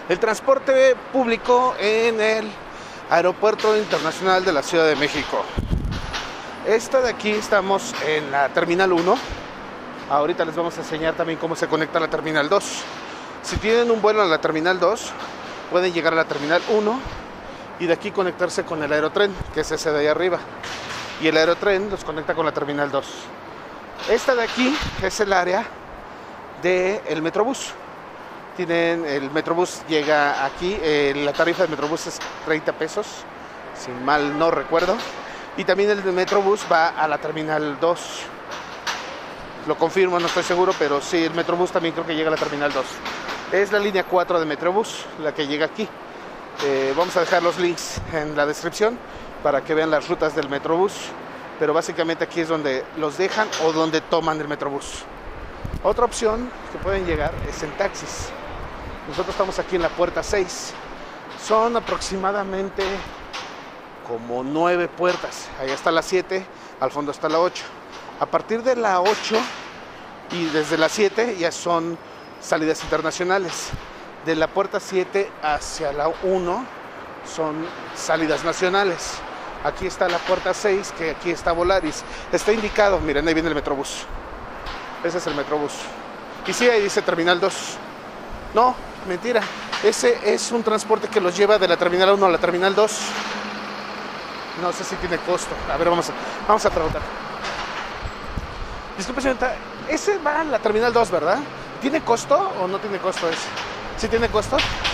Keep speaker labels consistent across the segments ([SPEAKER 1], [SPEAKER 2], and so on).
[SPEAKER 1] el transporte público en el Aeropuerto Internacional de la Ciudad de México. Esta de aquí estamos en la Terminal 1. Ahorita les vamos a enseñar también cómo se conecta a la Terminal 2. Si tienen un vuelo a la Terminal 2, pueden llegar a la Terminal 1 y de aquí conectarse con el Aerotren, que es ese de ahí arriba. Y el Aerotren los conecta con la Terminal 2. Esta de aquí es el área del Metrobús. El Metrobús llega aquí, la tarifa del Metrobús es 30 pesos, si mal no recuerdo. Y también el Metrobús va a la Terminal 2. Lo confirmo, no estoy seguro, pero sí, el Metrobús también creo que llega a la Terminal 2. Es la línea 4 de Metrobús, la que llega aquí. Vamos a dejar los links en la descripción para que vean las rutas del Metrobús. Pero básicamente aquí es donde los dejan o donde toman el Metrobús. Otra opción que pueden llegar es en taxis. Nosotros estamos aquí en la puerta 6. Son aproximadamente como 9 puertas. Ahí está la 7, al fondo está la 8. A partir de la 8 y desde la 7 ya son salidas internacionales. De la puerta 7 hacia la 1 son salidas nacionales. Aquí está la puerta 6, que aquí está Volaris. Está indicado, miren, ahí viene el Metrobús. Ese es el Metrobús. Y sí, ahí dice Terminal 2. No, mentira. Ese es un transporte que los lleva de la Terminal 1 a la Terminal 2. No sé si tiene costo. A ver, vamos a preguntar. Disculpe, señorita, ese va a la Terminal 2, ¿verdad? ¿Tiene costo o no tiene costo ese? ¿Sí tiene costo?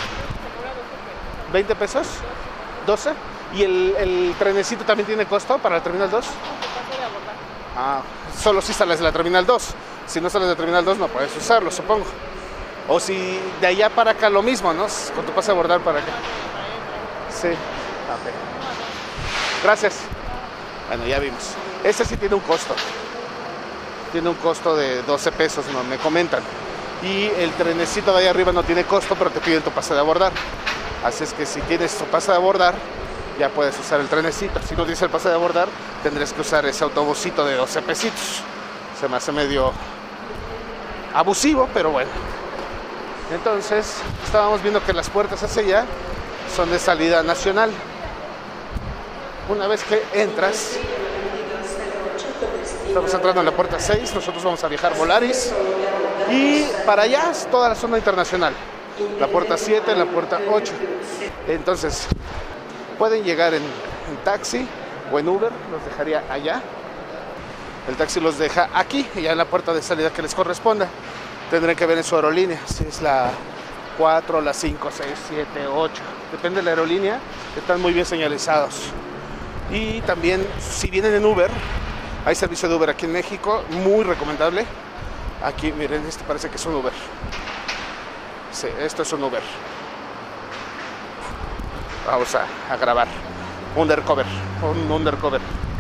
[SPEAKER 1] ¿20 pesos? ¿12? ¿Y el trenecito también tiene costo para la Terminal 2? Ah, solo si sales de la Terminal 2. Si no sales de la Terminal 2 no puedes usarlo, supongo. O si de allá para acá lo mismo, ¿no? Con tu pase a abordar para acá. Sí. Okay. Gracias. Bueno, ya vimos. Este sí tiene un costo. Tiene un costo de 12 pesos, ¿no? Me comentan. Y el trenecito de ahí arriba no tiene costo, pero te piden tu pase de abordar. Así es que si tienes tu pase de abordar, ya puedes usar el trenecito. Si no tienes el pase de abordar, tendrás que usar ese autobusito de 12 pesitos. Se me hace medio abusivo, pero bueno. Entonces, estábamos viendo que las puertas hacia allá son de salida nacional. Una vez que entras, estamos entrando en la puerta 6, nosotros vamos a viajar Volaris. Y para allá es toda la zona internacional. La puerta 7, la puerta 8. Entonces, pueden llegar en taxi o en Uber, los dejaría allá. El taxi los deja aquí, ya en la puerta de salida que les corresponda. Tendrán que ver en su aerolínea, si es la 4, la 5, 6, 7, 8. Depende de la aerolínea, están muy bien señalizados. Y también, si vienen en Uber, hay servicio de Uber aquí en México, muy recomendable. Aquí, miren, este parece que es un Uber. Sí, esto es un Uber. Vamos a grabar. Un undercover.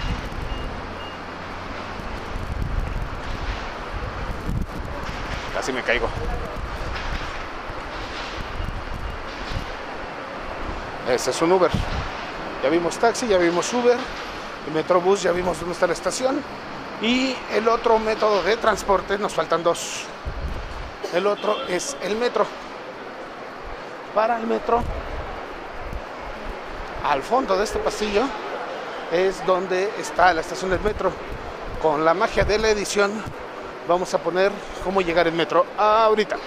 [SPEAKER 1] Casi me caigo. Este es un Uber. Ya vimos taxi, ya vimos Uber. El Metrobús, ya vimos dónde está la estación. Y el otro método de transporte, nos faltan 2. El otro es el metro. Para el metro, al fondo de este pasillo es donde está la estación del metro. Con la magia de la edición vamos a poner cómo llegar en metro ahorita.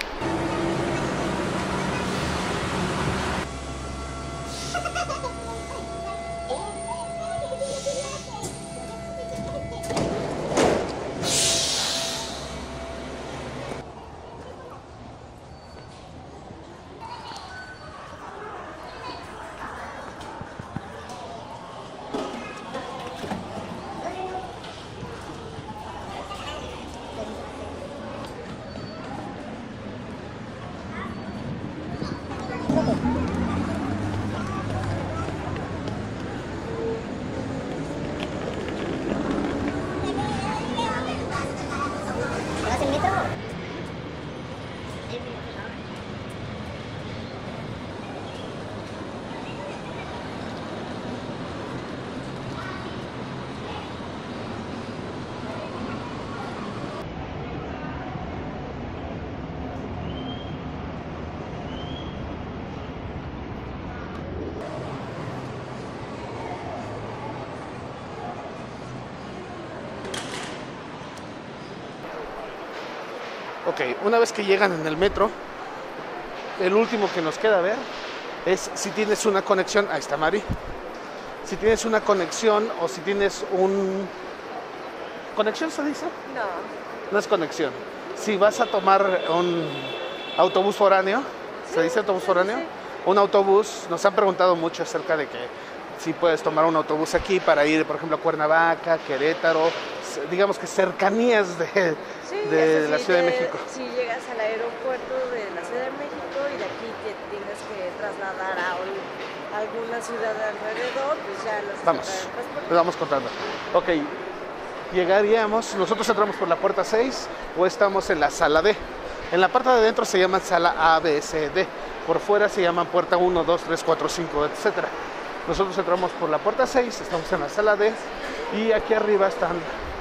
[SPEAKER 1] Ok, una vez que llegan en el metro, el último que nos queda ver es si tienes una conexión. Ahí está Mari. Si tienes una conexión o si tienes un... ¿Conexión se dice?
[SPEAKER 2] No.
[SPEAKER 1] No es conexión. Si vas a tomar un autobús foráneo, ¿se dice autobús foráneo?
[SPEAKER 2] Sí.
[SPEAKER 1] Un autobús, nos han preguntado mucho acerca de que si puedes tomar un autobús aquí para ir, por ejemplo, a Cuernavaca, Querétaro, digamos que cercanías de la Ciudad de México.
[SPEAKER 2] Si llegas al aeropuerto de la Ciudad de México y de aquí te tienes que trasladar a alguna ciudad alrededor, pues ya los
[SPEAKER 1] Vamos, les vamos contando. Ok, llegaríamos, nosotros entramos por la puerta 6 o estamos en la sala D. En la parte de adentro se llama sala A, B, C, D. Por fuera se llaman puerta 1, 2, 3, 4, 5, etc. Nosotros entramos por la puerta 6, estamos en la sala D y aquí arriba están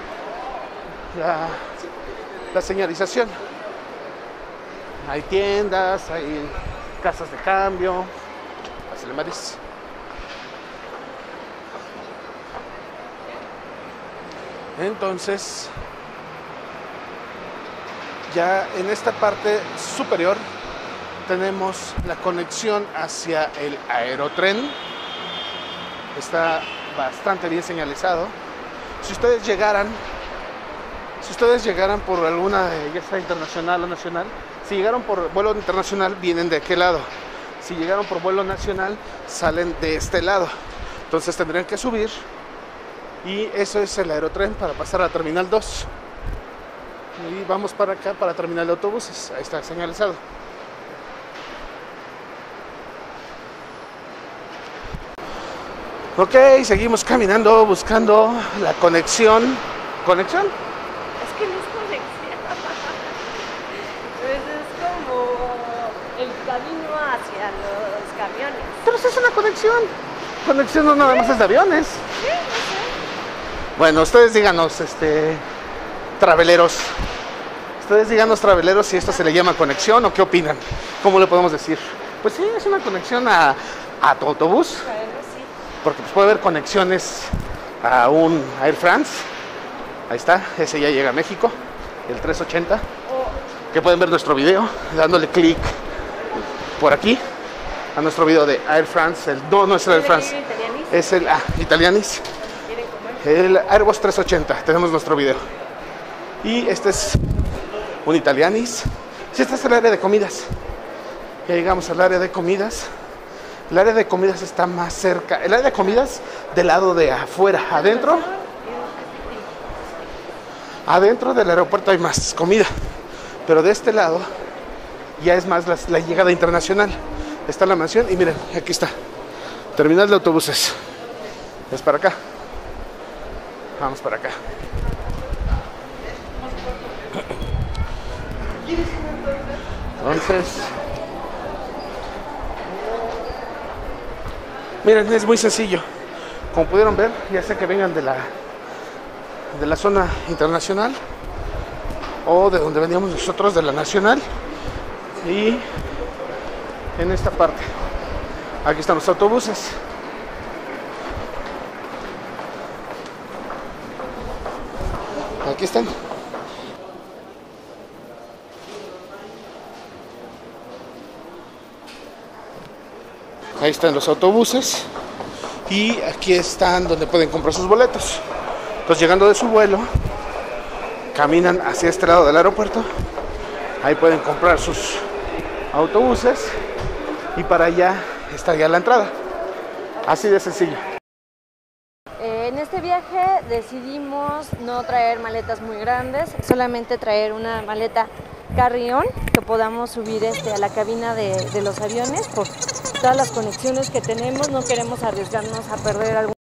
[SPEAKER 1] la señalización. Hay tiendas, hay casas de cambio. Pásale, Maris. Entonces, ya en esta parte superior tenemos la conexión hacia el aerotren. Está bastante bien señalizado. Si ustedes llegaran por alguna, ya sea internacional o nacional, si llegaron por vuelo internacional, vienen de aquel lado. Si llegaron por vuelo nacional, salen de este lado. Entonces tendrían que subir. Y eso es el aerotren para pasar a Terminal 2. Y vamos para acá, para Terminal de Autobuses. Ahí está señalizado. Ok, seguimos caminando, buscando la conexión. ¿Conexión?
[SPEAKER 2] Es que no es conexión. Pues es como el camino hacia los camiones.
[SPEAKER 1] Pero sí es una conexión. Conexión no nada más es de aviones.
[SPEAKER 2] Sí, no sé.
[SPEAKER 1] Bueno, ustedes díganos, traveleros. Ustedes díganos, traveleros, si esto se le llama conexión o qué opinan. ¿Cómo le podemos decir? Pues sí, es una conexión a tu autobús.
[SPEAKER 2] Bueno, sí.
[SPEAKER 1] Porque pues, puede haber conexiones a un Air France. Ahí está, ese ya llega a México, el 380. Que pueden ver nuestro video, dándole clic por aquí a nuestro video de Air France. No es el Air France, es el Italianis. El Airbus 380, tenemos nuestro video. Y este es un Italianis. Sí, este es el área de comidas. Ya llegamos al área de comidas. El área de comidas está más cerca. El área de comidas del lado de afuera. Adentro del aeropuerto hay más comida. Pero de este lado ya es más la llegada internacional. Está la mansión y miren, aquí está. Terminal de autobuses. Es para acá. Vamos para acá. Entonces, miren, es muy sencillo. Como pudieron ver, ya sea que vengan de la zona internacional o de donde veníamos nosotros, de la nacional. Y en esta parte, aquí están los autobuses. Aquí están. Ahí están los autobuses. Y aquí están donde pueden comprar sus boletos. Entonces, llegando de su vuelo, caminan hacia este lado del aeropuerto. Ahí pueden comprar sus autobuses. Y para allá está ya la entrada. Así de sencillo.
[SPEAKER 2] En este viaje decidimos no traer maletas muy grandes, solamente traer una maleta carry-on que podamos subir a la cabina de los aviones. Por todas las conexiones que tenemos, no queremos arriesgarnos a perder algún